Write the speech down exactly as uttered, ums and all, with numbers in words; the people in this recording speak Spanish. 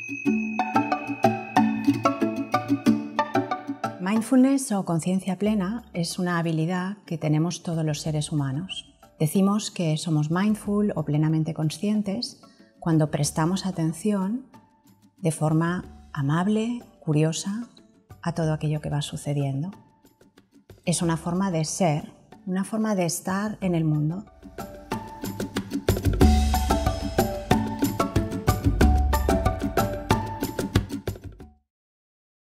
Mindfulness o conciencia plena es una habilidad que tenemos todos los seres humanos. Decimos que somos mindful o plenamente conscientes cuando prestamos atención de forma amable, curiosa, a todo aquello que va sucediendo. Es una forma de ser, una forma de estar en el mundo.